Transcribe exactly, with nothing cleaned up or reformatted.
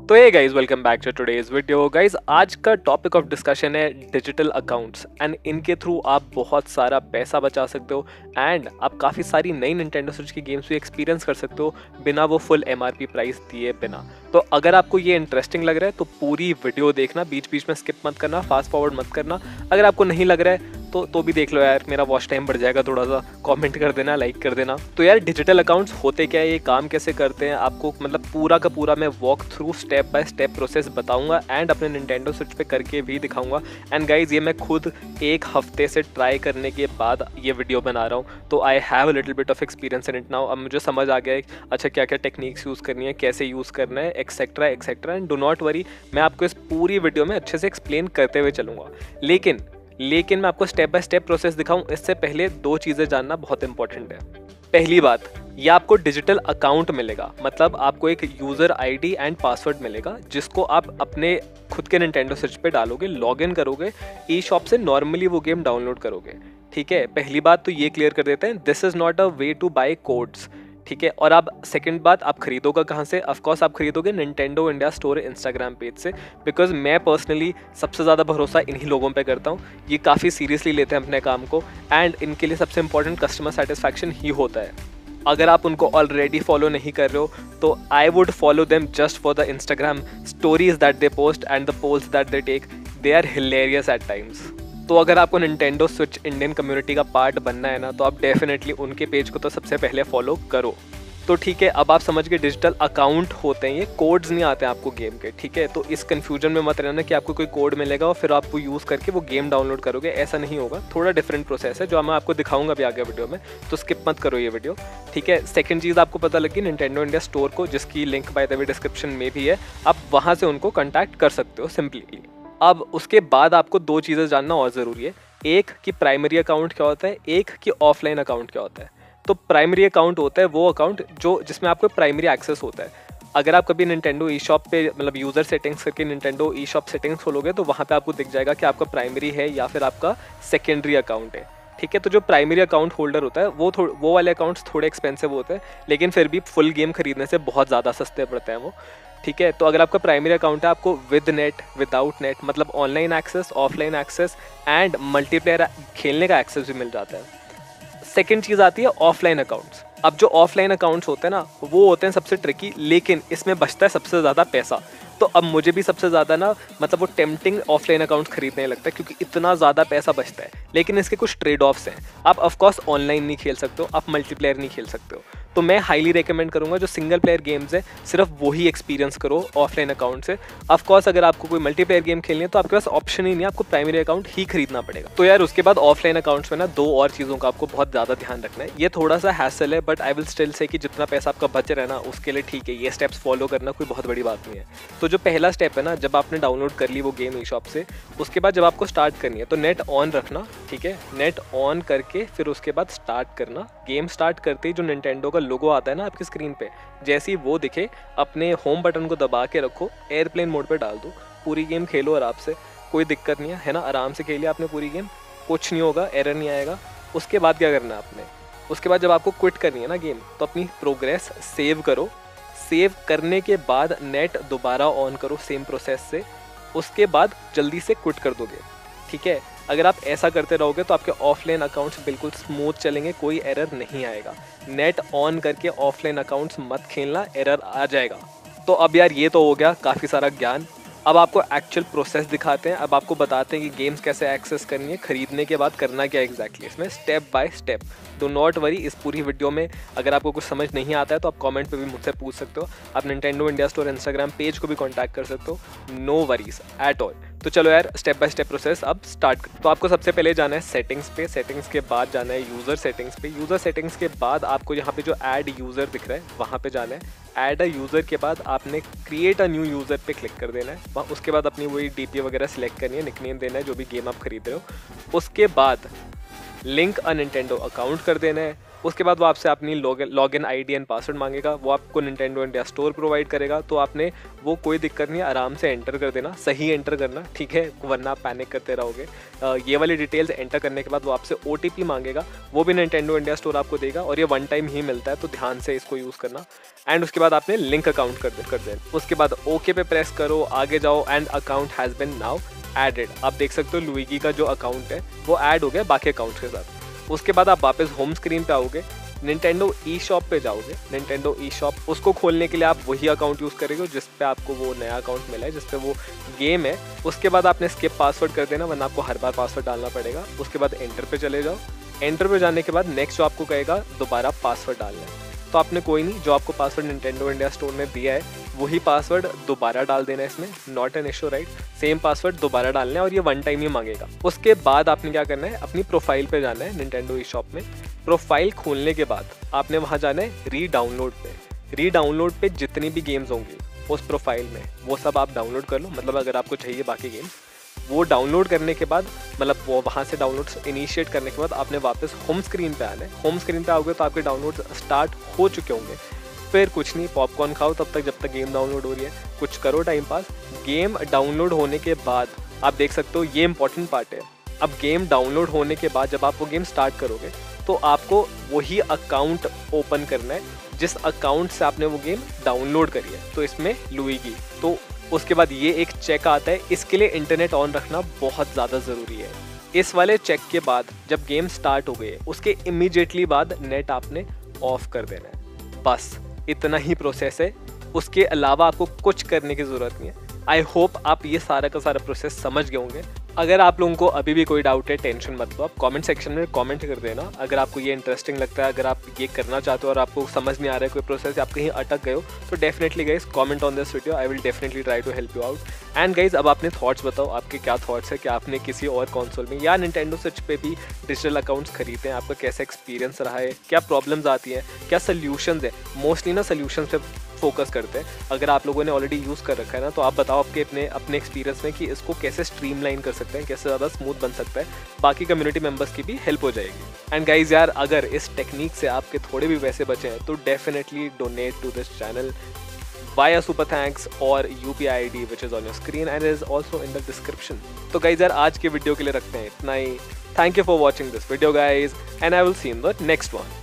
तो ये guys welcome back to today's video. Guys आज का टॉपिक ऑफ डिस्कशन है डिजिटल अकाउंट्स एंड इनके थ्रू आप बहुत सारा पैसा बचा सकते हो एंड आप काफ़ी सारी नई निंटेंडो स्विच की गेम्स भी एक्सपीरियंस कर सकते हो बिना वो फुल एमआरपी प्राइस दिए बिना। तो अगर आपको ये इंटरेस्टिंग लग रहा है तो पूरी वीडियो देखना, बीच बीच में स्किप मत करना, फास्ट फॉरवर्ड मत करना। अगर आपको नहीं लग रहा है तो तो भी देख लो यार, मेरा वॉच टाइम बढ़ जाएगा थोड़ा सा। कमेंट कर देना, लाइक कर देना। तो यार डिजिटल अकाउंट्स होते क्या है, ये काम कैसे करते हैं, आपको मतलब पूरा का पूरा मैं walk through step by step process बताऊंगा एंड अपने निंटेंडो स्विच पे करके भी दिखाऊंगा। एंड गाइज ये मैं खुद एक हफ्ते से ट्राई करने के बाद ये वीडियो बना रहा हूँ, तो I have a little bit of experience in it now. अब मुझे समझ आ गया है अच्छा क्या क्या टेक्निक्स यूज़ करनी है, कैसे यूज़ करना है, etcetera etcetera. And do not worry, मैं आपको इस पूरी वीडियो में अच्छे से एक्सप्लेन करते हुए चलूँगा। लेकिन लेकिन मैं आपको स्टेप बाय स्टेप प्रोसेस दिखाऊं इससे पहले दो चीज़ें जानना बहुत इंपॉर्टेंट है। पहली बात, ये आपको डिजिटल अकाउंट मिलेगा, मतलब आपको एक यूज़र आईडी एंड पासवर्ड मिलेगा जिसको आप अपने खुद के निंटेंडो स्विच पे डालोगे, लॉगिन करोगे, ई शॉप से नॉर्मली वो गेम डाउनलोड करोगे। ठीक है, पहली बात तो ये क्लियर कर देते हैं, this is not a way to buy codes. ठीक है, और आप सेकंड बात, आप खरीदोगे कहाँ से? ऑफ कोर्स आप खरीदोगे Nintendo India store Instagram page से, बिकॉज मैं पर्सनली सबसे ज़्यादा भरोसा इन्हीं लोगों पे करता हूँ। ये काफ़ी सीरियसली लेते हैं अपने काम को एंड इनके लिए सबसे इंपॉर्टेंट कस्टमर सेटिस्फैक्शन ही होता है। अगर आप उनको ऑलरेडी फॉलो नहीं कर रहे हो तो I would follow them just for the Instagram stories that they post and the polls that they take, they are hilarious at times. तो अगर आपको निंटेंडो स्विच इंडियन कम्युनिटी का पार्ट बनना है ना, तो आप डेफिनेटली उनके पेज को तो सबसे पहले फॉलो करो। तो ठीक है, अब आप समझ गए डिजिटल अकाउंट होते हैं, ये कोड्स नहीं आते हैं आपको गेम के। ठीक है, तो इस कन्फ्यूजन में मत रहना कि आपको कोई कोड मिलेगा और फिर आप वो यूज़ करके वो गेम डाउनलोड करोगे, ऐसा नहीं होगा। थोड़ा डिफरेंट प्रोसेस है जो मैं आपको दिखाऊंगा भी आगे वीडियो में, तो स्किप मत करो ये वीडियो। ठीक है, सेकंड चीज़ आपको पता लगी निंटेंडो इंडिया स्टोर को, जिसकी link by the way description में भी है, आप वहाँ से उनको कॉन्टैक्ट कर सकते हो सिंपली। अब उसके बाद आपको दो चीज़ें जानना और ज़रूरी है, एक कि प्राइमरी अकाउंट क्या होता है, एक कि ऑफलाइन अकाउंट क्या होता है। तो प्राइमरी अकाउंट होता है वो अकाउंट जो जिसमें आपको प्राइमरी एक्सेस होता है। अगर आप कभी निंटेंडो ई शॉप पे मतलब यूज़र सेटिंग्स करके निंटेंडो ई शॉप सेटिंग्स खोलोगे तो वहाँ पे आपको दिख जाएगा कि आपका प्राइमरी है या फिर आपका सेकेंडरी अकाउंट है। ठीक है, तो जो प्राइमरी अकाउंट होल्डर होता है वो थोड़े वो वाले अकाउंट्स थोड़े एक्सपेंसिव होते हैं, लेकिन फिर भी फुल गेम खरीदने से बहुत ज़्यादा सस्ते पड़ते हैं वो। ठीक है, तो अगर आपका प्राइमरी अकाउंट है, आपको विद नेट, विदाउट नेट, मतलब online access, offline access and multiplayer खेलने का एक्सेस भी मिल जाता है। सेकेंड चीज़ आती है ऑफलाइन अकाउंट्स। अब जो ऑफलाइन अकाउंट्स होते हैं ना, वो होते हैं सबसे ट्रिकी, लेकिन इसमें बचता है सबसे ज़्यादा पैसा। तो अब मुझे भी सबसे ज़्यादा ना मतलब वो टेम्पटिंग ऑफलाइन अकाउंट्स खरीदने लगता है क्योंकि इतना ज़्यादा पैसा बचता है, लेकिन इसके कुछ ट्रेड ऑफ्स हैं। आप ऑफकोर्स ऑनलाइन नहीं खेल सकते हो, आप मल्टीप्लेयर नहीं खेल सकते हो। तो मैं हाईली रिकमेंड करूंगा जो सिंगल प्लेयर गेम्स है सिर्फ वही एक्सपीरियंस करो ऑफलाइन अकाउंट से। ऑफकोर्स अगर आपको कोई मल्टीप्लेयर गेम खेलनी है तो आपके पास ऑप्शन ही नहीं है, आपको प्राइमरी अकाउंट ही खरीदना पड़ेगा। तो यार उसके बाद ऑफलाइन अकाउंट्स में ना दो और चीज़ों का आपको बहुत ज़्यादा ध्यान रखना है। ये थोड़ा सा हैसल है but I will still say कि जितना पैसा आपका बच रहा है ना उसके लिए ठीक है, ये स्टेप्स फॉलो करना कोई बहुत बड़ी बात नहीं है। तो जो पहला स्टेप है ना, जब आपने डाउनलोड कर ली वो गेम ई शॉप से, उसके बाद जब आपको स्टार्ट करनी है तो नेट ऑन रखना। ठीक है, नेट ऑन करके फिर उसके बाद स्टार्ट करना। गेम स्टार्ट करते ही जो निंटेंडो का लोगो आता है ना आपकी स्क्रीन पे, जैसे ही वो दिखे अपने होम बटन को दबा के रखो, एयरप्लेन मोड पे डाल दो, पूरी गेम खेलो आराम से, कोई दिक्कत नहीं है, है ना। आराम से खेलिए आपने पूरी गेम, कुछ नहीं होगा, एरर नहीं आएगा। उसके बाद क्या करना है आपने, उसके बाद जब आपको क्विट करनी है ना गेम, तो अपनी प्रोग्रेस सेव करो। सेव करने के बाद नेट दोबारा ऑन करो सेम प्रोसेस से, उसके बाद जल्दी से क्विट कर दोगे। ठीक है, अगर आप ऐसा करते रहोगे तो आपके ऑफलाइन अकाउंट्स बिल्कुल स्मूथ चलेंगे, कोई एरर नहीं आएगा। नेट ऑन करके ऑफलाइन अकाउंट्स मत खेलना, एरर आ जाएगा। तो अब यार ये तो हो गया काफ़ी सारा ज्ञान। अब आपको एक्चुअल प्रोसेस दिखाते हैं, अब आपको बताते हैं कि गेम्स कैसे एक्सेस करनी है, खरीदने के बाद करना क्या एग्जैक्टली इसमें step by step. Do not worry, इस पूरी वीडियो में अगर आपको कुछ समझ नहीं आता है तो आप कमेंट पे भी मुझसे पूछ सकते हो, आप Nintendo India store Instagram page को भी कॉन्टैक्ट कर सकते हो, नो वरीज एट ऑल। तो चलो यार स्टेप बाय स्टेप प्रोसेस अब स्टार्ट कर। तो आपको सबसे पहले जाना है सेटिंग्स पे, सेटिंग्स के बाद जाना है यूज़र सेटिंग्स पे, यूज़र सेटिंग्स के बाद आपको यहाँ पे जो ऐड यूज़र दिख रहा है वहाँ पे जाना है। ऐड अ यूज़र के बाद आपने क्रिएट अ न्यू यूज़र पे क्लिक कर देना है, वहाँ उसके बाद अपनी वही डीपी वगैरह सेलेक्ट करनी है, निकनेम देना है जो भी गेम आप खरीद रहे हो। उसके बाद लिंक अ निंटेंडो अकाउंट कर देना है। उसके बाद वो आपसे अपनी log in I D and password मांगेगा, वो आपको निंटेंडो इंडिया स्टोर प्रोवाइड करेगा। तो आपने वो कोई दिक्कत नहीं है, आराम से एंटर कर देना, सही एंटर करना, ठीक है, वरना आप पैनिक करते रहोगे। ये वाली डिटेल्स एंटर करने के बाद वो आपसे ओ टी पी मांगेगा, वो भी निंटेंडो इंडिया स्टोर आपको देगा और ये वन टाइम ही मिलता है, तो ध्यान से इसको यूज़ करना। एंड उसके बाद आपने लिंक अकाउंट कर दे कर देना। उसके बाद ओके पे प्रेस करो, आगे जाओ and account has been now added. आप देख सकते हो लुइगी का जो अकाउंट है वो ऐड हो गया बाकी अकाउंट्स के साथ। उसके बाद आप वापस होम स्क्रीन पे आओगे, निंटेंडो ई शॉप पे जाओगे। निंटेंडो ई शॉप, उसको खोलने के लिए आप वही अकाउंट यूज़ करेंगे जिस पे आपको वो नया अकाउंट मिला है, जिस पे वो गेम है। उसके बाद आपने स्किप पासवर्ड कर देना, वरना आपको हर बार पासवर्ड डालना पड़ेगा। उसके बाद एंटर पे चले जाओ। एंटर पे जाने के बाद नेक्स्ट जो आपको कहेगा दोबारा पासवर्ड डालना है, तो आपने कोई नहीं, जो आपको पासवर्ड निंटेंडो इंडिया स्टोर ने दिया है वही पासवर्ड दोबारा डाल देना है इसमें, not an issue right. Same password दोबारा डालना है और ये वन टाइम ही मांगेगा। उसके बाद आपने क्या करना है, अपनी प्रोफाइल पे जाना है निंटेंडो ई शॉप में। प्रोफाइल खोलने के बाद आपने वहाँ जाना है री डाउनलोड पे। री डाउनलोड पे जितनी भी गेम्स होंगी उस प्रोफाइल में वो सब आप डाउनलोड कर लो, मतलब अगर आपको चाहिए बाकी गेम्स। वो डाउनलोड करने के बाद, मतलब वो वहाँ से डाउनलोड इनिशिएट करने के बाद आपने वापस होम स्क्रीन पे आना है। होम स्क्रीन पे आओगे तो आपके डाउनलोड स्टार्ट हो चुके होंगे। फिर कुछ नहीं, पॉपकॉर्न खाओ तब तक जब तक गेम डाउनलोड हो रही है, कुछ करो टाइम पास। गेम डाउनलोड होने के बाद आप देख सकते हो, ये इंपॉर्टेंट पार्ट है, अब गेम डाउनलोड होने के बाद जब आप वो गेम स्टार्ट करोगे तो आपको वही अकाउंट ओपन करना है जिस अकाउंट से आपने वो गेम डाउनलोड करी है। तो इसमें लुइगी, तो उसके बाद ये एक चेक आता है, इसके लिए इंटरनेट ऑन रखना बहुत ज़्यादा ज़रूरी है। इस वाले चेक के बाद जब गेम स्टार्ट हो गई उसके इमीडिएटली बाद नेट आपने ऑफ कर देना है। बस इतना ही प्रोसेस है, उसके अलावा आपको कुछ करने की ज़रूरत नहीं है। आई होप आप ये सारा का सारा प्रोसेस समझ गए होंगे। अगर आप लोगों को अभी भी कोई डाउट है, टेंशन मत लो, आप कमेंट सेक्शन में कमेंट कर देना। अगर आपको ये इंटरेस्टिंग लगता है, अगर आप ये करना चाहते हो और आपको समझ नहीं आ रहा है कोई प्रोसेस, आप कहीं अटक गए हो, तो definitely guys comment on this video, I will definitely try to help you out. And guys अब अपने थॉट्स बताओ, आपके क्या थॉट्स है कि आपने किसी और कंसोल में या निंटेंडो स्विच पे भी डिजिटल अकाउंट्स खरीदे हैं, आपका कैसा एक्सपीरियंस रहा है, क्या प्रॉब्लम्स आती हैं, क्या सोल्यूशंस है। मोस्टली ना सोल्यूशंस पे फोकस करते हैं। अगर आप लोगों ने ऑलरेडी यूज़ कर रखा है ना, तो आप बताओ आपके अपने अपने एक्सपीरियंस में कि इसको कैसे स्ट्रीमलाइन कर सकते हैं, कैसे ज़्यादा स्मूथ बन सकता है, बाकी कम्युनिटी मेंबर्स की भी हेल्प हो जाएगी। एंड गाइज यार, अगर इस टेक्निक से आपके थोड़े भी पैसे बचे हैं तो definitely donate to this channel via super thanks और U P I I D which is on your screen and is also in the description। तो गाइज यार, आज के वीडियो के लिए रखते हैं इतना ही। Thank you for watching this video guys, and I will see in the next one.